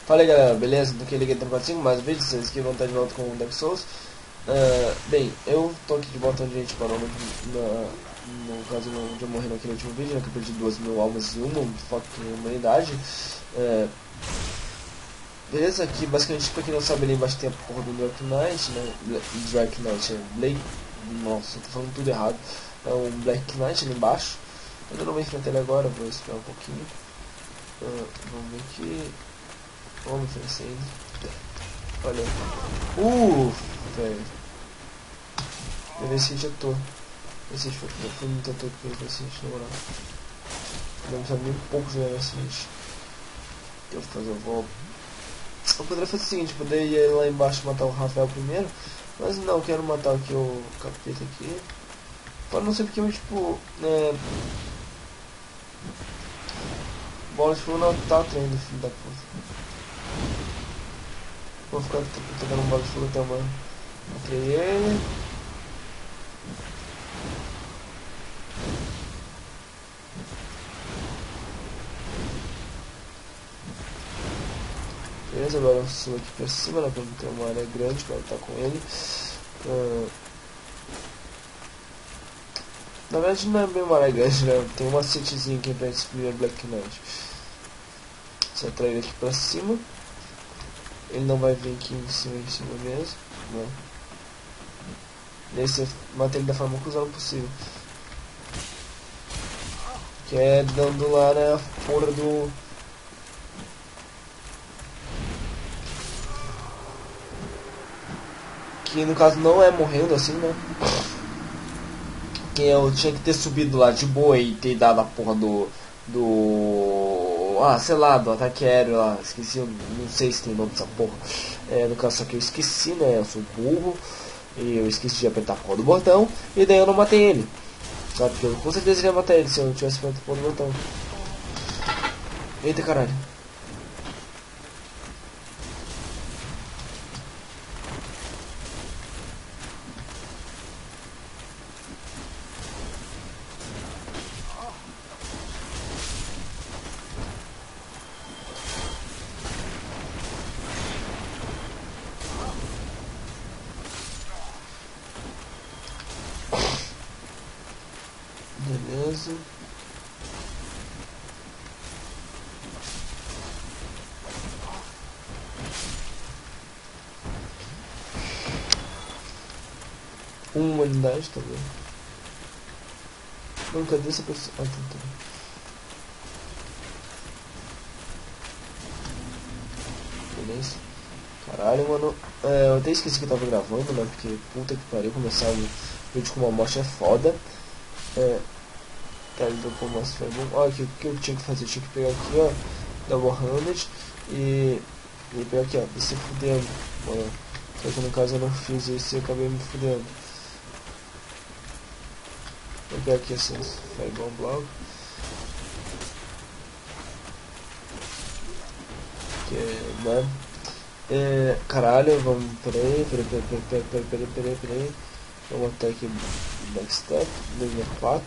Fala aí galera, beleza? Do que liguei 345, mais um vídeo, vocês aqui vão estar de volta com o Dark Souls. Bem, eu tô aqui de volta onde a gente parou no caso onde eu morri naquele último vídeo, né, que eu perdi 2.000 almas e uma foco em humanidade. Beleza, aqui basicamente pra quem não sabe ali embaixo tem a porra do Dark Knight, né? Dark Knight, Blake. Nossa, eu tô falando tudo errado. É um Black Knight ali embaixo. Eu não vou enfrentar ele agora, vou esperar um pouquinho. Vamos ver aqui. Vamos enfrentar ele. Olha. Velho. Nesse eu tô. Esse foi muito ator que eu esse na moral. Não sabe nem um pouco jogar nesse gente. O que eu vou fazer? Eu poderia fazer o seguinte, poderia ir lá embaixo matar o Rafael primeiro. Mas não, eu quero matar aqui o capeta aqui. Para não ser porque eu tipo. Bola de fogo não tá atraindo, filho da puta. Vou ficar tocando bola de fogo até amanhã. Matei ele. Beleza, agora eu subo aqui pra cima, né, pra não ter uma área grande pra lutar com ele. Na verdade não é bem uma área grande, né, tem uma macetezinha aqui pra esse primeiro Black Knight. Você atrai ele aqui pra cima. Ele não vai vir aqui em cima mesmo, né. Daí você mata ele da forma mais cruzada possível. Que é dando lá, né, a porra do... Que no caso não é morrendo assim, né? Que eu tinha que ter subido lá de boa e ter dado a porra sei lá, do ataque aéreo lá. Esqueci, eu não sei se tem nome dessa porra. No caso, só que eu esqueci, né? Eu sou burro. E eu esqueci de apertar a porra do botão. E daí eu não matei ele. Sabe? Porque eu com certeza iria matar ele se eu não tivesse apertado a porra do botão. Eita caralho. Beleza. Uma unidade também. Não, cadê essa pessoa? Ah, tá. Beleza. Caralho, mano. Eu até esqueci que eu tava gravando, né? Porque puta que pariu, começar um vídeo com uma morte é foda. Tá, ele dropou o Master Fire Bomb. Olha, o que eu tinha que fazer? Eu tinha que pegar aqui, ó, Double Handed e pegar aqui, ó, e se fudendo. Mano. Só que no caso eu não fiz isso e eu acabei me fudendo. Vou pegar aqui essas Fire Bomb logo. Que é, né? Caralho, vamos. Peraí. Vamos até aqui Backstep, nível 4.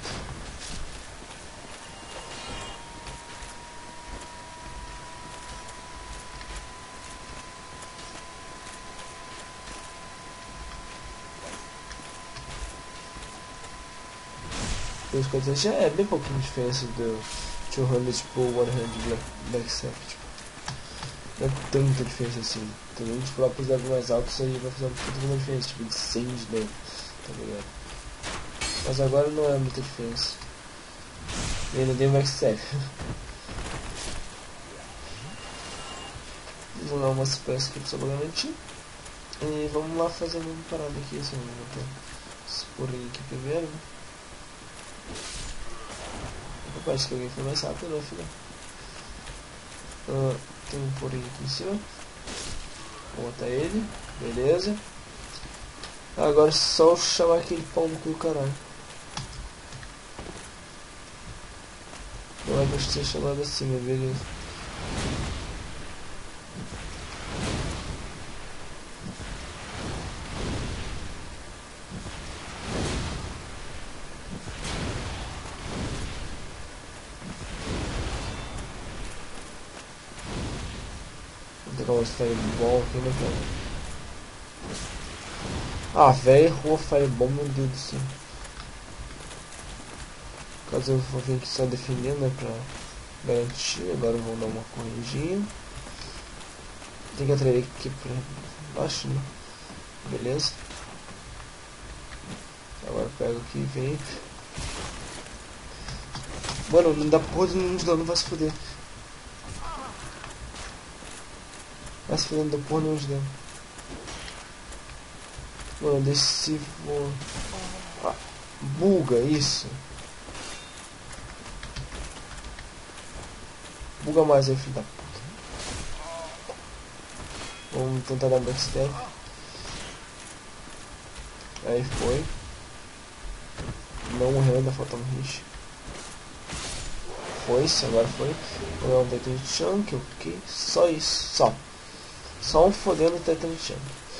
Já é bem pouquinho de diferença do 200 por 100 Backstep, tipo. Não é tanta diferença assim. Também tipo, lá pros levels mais altos aí vai fazer uma diferença, tipo de 100 de dano, tá ligado? Mas agora não é muita diferença. E ainda tem o Backstep. Vou dar umas peças aqui só pra garantir. E vamos lá fazer a mesma parada aqui, assim, vamos botar esse porém aqui primeiro, né? Parece que alguém foi mais rápido, né, filha? Tem um porém aqui em cima. Vou botar ele, beleza. Agora é só chamar aquele pau no cu do caralho. Não é pra ser chamado assim, mas beleza. pegar um Fireball aqui, né, cara? Ah, velho, errou a Fireball, meu Deus do céu. Caso eu vou vir aqui só defendendo, né, pra garantir. Agora eu vou dar uma corridinha. Tem que atrair aqui pra baixo, né? Beleza. Agora pego aqui e vem. Mano, não dá porra de nenhum de dano, vai se fuder. Vai se fuder, não dá porra nenhum de dano. Mano, desci, vou... Ah, buga, isso. Buga mais aí, filho da puta. Vamos tentar dar backstep. Aí foi. Não morreu, ainda falta um hit. Foi-se, agora foi. Vou dar um Titan Chunk, ok? Só isso, só um fodendo Titan Chunk.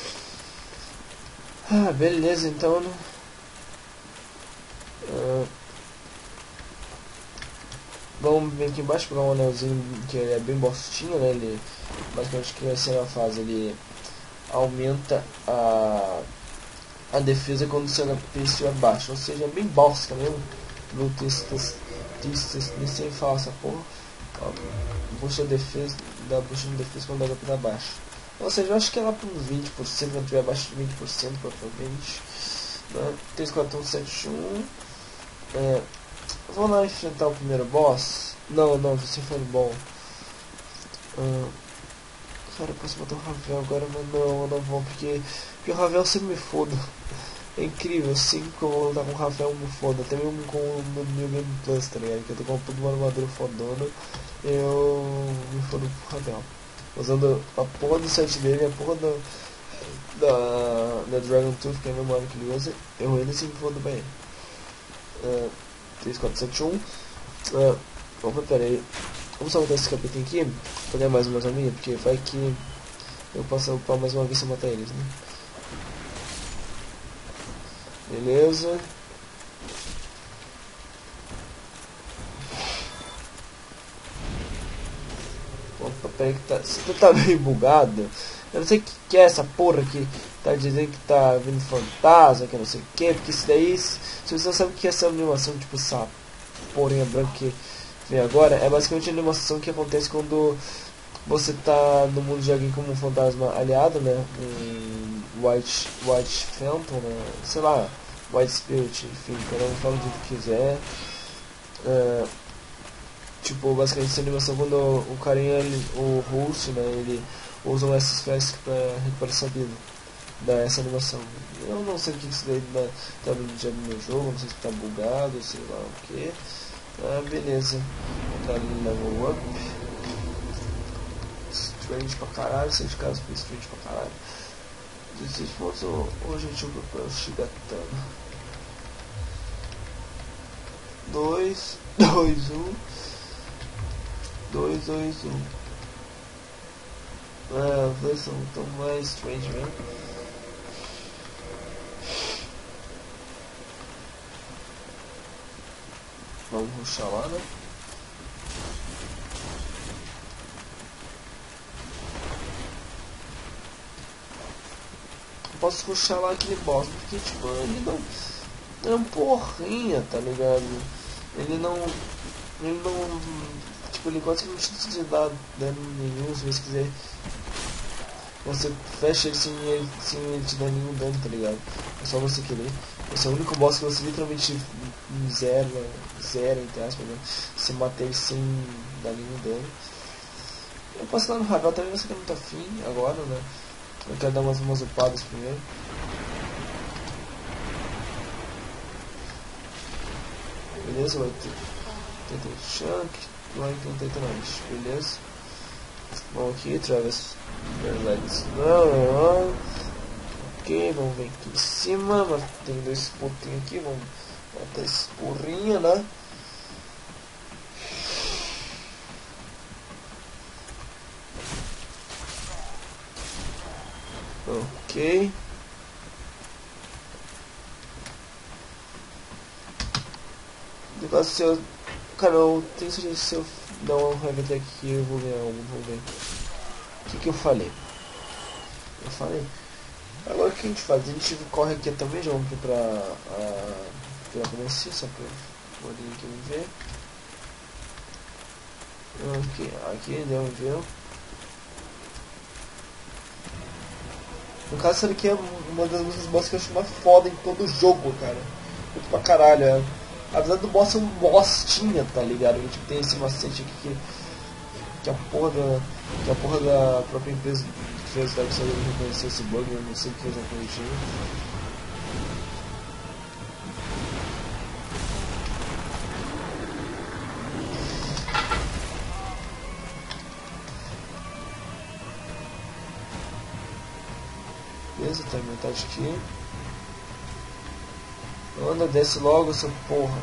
Ah, beleza, então, né? Vamos vir aqui embaixo pegar um anelzinho que ele é bem bostinho, né? Ele basicamente que vai ser na fase, ele aumenta a defesa quando o seu HP estiver baixo, ou seja, é bem bosta mesmo. Nem sei falar essa porra. Puxa defesa, dá puxa de defesa quando o HP tá baixo. Ou seja, eu acho que é lá para uns 20%, quando tiver abaixo de 20%, provavelmente. 3, 4, 1, 7, 1. Vamos lá enfrentar o primeiro boss. Não, você foi bom. Cara, eu posso botar o Ravel agora, mas não vou, porque o Ravel sempre me foda. É incrível, sempre que eu vou lutar com o Ravel eu me foda. Até mesmo com o meu New Game Plus, tá ligado? Que eu tô com uma armadura fodona, eu me fodo com o Ravel. Usando a porra do set dele, a porra da Dragon Tooth, que é a memória que ele usa, eu ainda assim me fodo bem. 3, 4, 7, 1. Opa, pera aí. Vamos salvar esse capitão aqui, pra ganhar mais umas amigas, porque vai que eu posso upar mais uma vez se eu matar eles, né? Beleza. Opa, pera aí que se tá meio bugado. Eu não sei o que é essa porra que tá dizendo que tá vindo fantasma, que não sei o que, porque isso daí, se você não sabe o que é essa animação, tipo essa porrinha branca que vem agora, é basicamente a animação que acontece quando você tá no mundo de alguém como um fantasma aliado, né? Um White Phantom, né? Sei lá, White Spirit, enfim, cada um fala do que quiser. Tipo, basicamente essa animação quando o carinha, o host, né? Ele usa um SS pra recuperar sua vida. Dá essa animação. Eu não sei o que isso daí tá no meu jogo, não sei se tá bugado, sei lá o que. Beleza. Tá ali level up. Strange pra caralho, 6 casos pra Strange pra caralho. 16 pontos, hoje a gente jogou pra Shigatama. 2, 2, 1. 2, 2, 1. Os dois são tão mais Strange mesmo. Vamos rushar lá, né? Eu posso rushar lá aquele boss, porque tipo, ele não é um porrinha, tá ligado? Ele não tipo, ele quase que não te dá dano nenhum, se você quiser. Você fecha ele sem ele te dar nenhum dano, tá ligado? É só você querer. Esse é o único boss que você literalmente zero entre aspas, né? Você mata ele sem dar nenhum dano. Eu posso lá no Ravel também, você que é muito afim agora, né? Eu quero dar umas upadas primeiro. Beleza, vai ter Chunk, vai ter Titanite, beleza? Vamos aqui, Travis. Não. Ok, vamos vir aqui em cima, mas tem 2 pontinhos aqui, vamos botar esse porrinho, né? Ok. Negócio se eu... Cara, eu tenho certeza que se eu dar um heavy attack aqui eu vou ganhar um, vamos ver. O que eu falei? Agora o que a gente faz? A gente corre aqui também, já vamos pra começar, só pra poder aqui ver. Aqui deu um ver. No caso, essa daqui é uma das músicas boss que eu acho mais foda em todo o jogo, cara. Muito pra caralho, é. Apesar do boss ser um bostinha, tá ligado? E, tipo, tem esse macete aqui que a porra da própria empresa que fez o Dark Souls reconhecer esse bug, eu não sei o que eles vão corrigir. Beleza, tá metade aqui. Anda, desce logo, seu porra.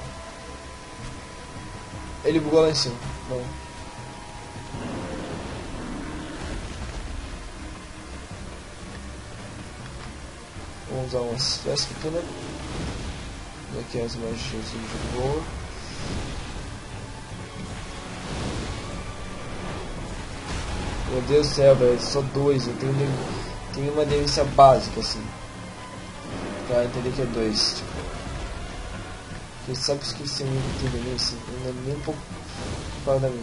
Ele bugou lá em cima. Não. Vamos usar umas festas aqui, né? Daqui as magias de boa. Meu Deus do céu, velho. Só dois. Eu tenho uma demência básica, assim. Pra entender que é dois. Tipo. Porque sabe que esqueci muito que tem demência. Não é nem um pouco para mim.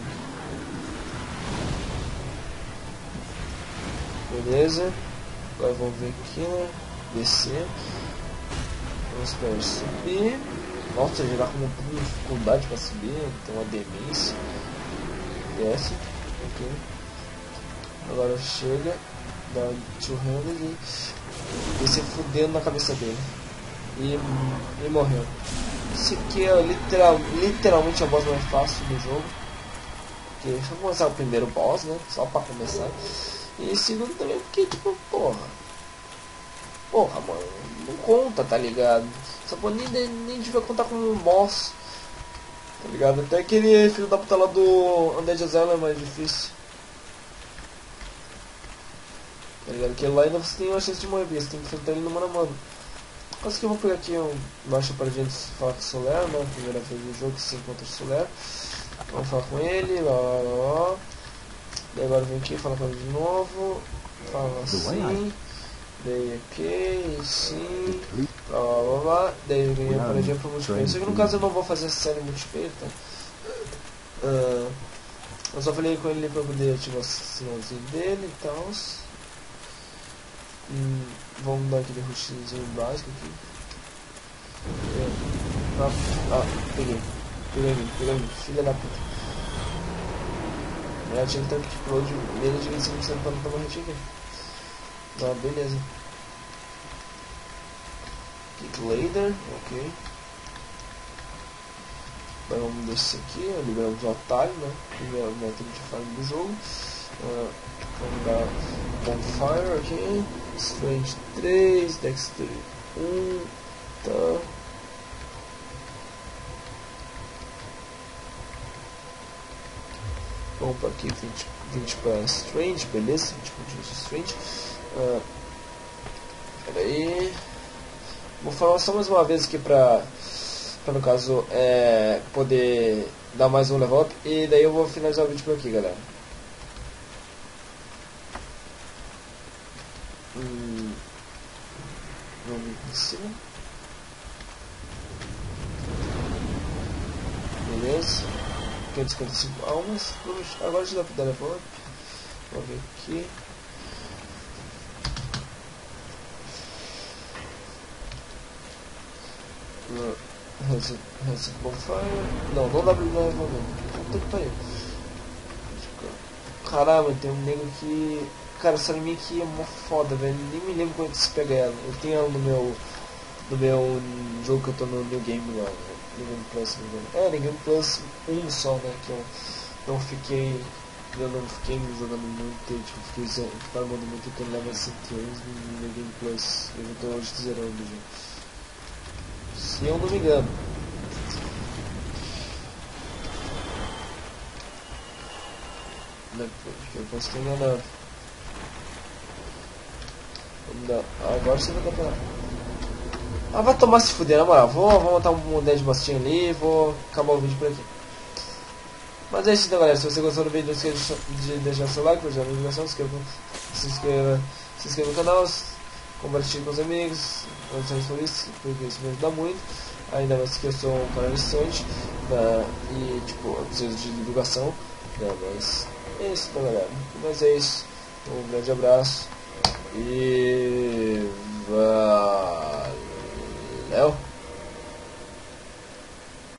Beleza. Agora vamos ver aqui, né? Descer. Vamos para subir. Nossa, já dá com uma dificuldade para subir. Tem uma demência. Desce. Ok. Agora chega. Dá um two-handed e se fudendo na cabeça dele. E morreu. Esse aqui é literalmente a boss mais fácil do jogo. Porque deixa eu começar o primeiro boss, né? Só pra começar. E segundo também porque, tipo, porra, mano, não conta, tá ligado? Só pô, nem devia contar como um boss, tá ligado? Até aquele filho da puta lá do Undead Asylum é mais difícil, tá ligado? Porque lá ainda você tem uma chance de morrer, você tem que enfrentar ele no mano a mano. Quase que eu vou pegar aqui baixo para gente falar com o Soler, né? Primeira vez no jogo que se encontra o Soler. Vamos falar com ele, lá. Daí agora vem aqui, fala com ele de novo. Fala assim. Daí aqui, sim. Blá. Daí ganhei a paradinha pro multiplayer. Só que no caso eu não vou fazer essa série multiplayer, tá? Eu só falei com ele pra poder ativar o sinalzinho dele e tal. Vamos dar aquele rushzinho básico aqui. Peguei, filha da puta. Eu tinha tanto que pro de menos de 25% pra não tomar hit aqui. Beleza. Kick later, ok. Agora vamos descer aqui, liberamos o atalho, né? Primeiro método de farm do jogo. Vamos dar bonfire aqui. Strange 3, Dexter 1, tá. Vamos para aqui, 20 para Strange, beleza, 20 pontinhos de Strange. Peraí. Vou falar só mais uma vez aqui pra no caso, poder dar mais um level up. E daí eu vou finalizar o vídeo por aqui, galera. Vamos em cima. Beleza. 555 almas. Agora já dá pra dar level up. Vamos ver aqui. Reset bonfire. Não dá pra dar level up. Puta que pariu. Caramba, tem um nego que... Cara, essa anime aqui é mó foda, velho. Nem me lembro como é que se pega ela. Eu tenho ela no meu jogo que eu tô no New Game lá, no Game Plus, não me engano. No Game Plus 1 só, né? Que eu não fiquei jogando muito, tipo, fiquei farmando muito, eu tô level 111 no New Game Plus. Eu já tô hoje zerando já. Se eu não me engano. Eu posso ter enganado. Agora você vai dar pra... vai tomar se fuder, na moral. Vou montar um 10 bostinho ali e vou acabar o vídeo por aqui. Mas é isso então, galera. Se você gostou do vídeo, não esqueça de deixar seu like, fazer a notificação, se inscreva no canal, compartilhe com os amigos, porque isso me ajuda muito. Ainda mais que eu sou um canal iniciante, né, e tipo, eu preciso de divulgação, né, mas é isso então, galera. Mas é isso, um grande abraço e valeu!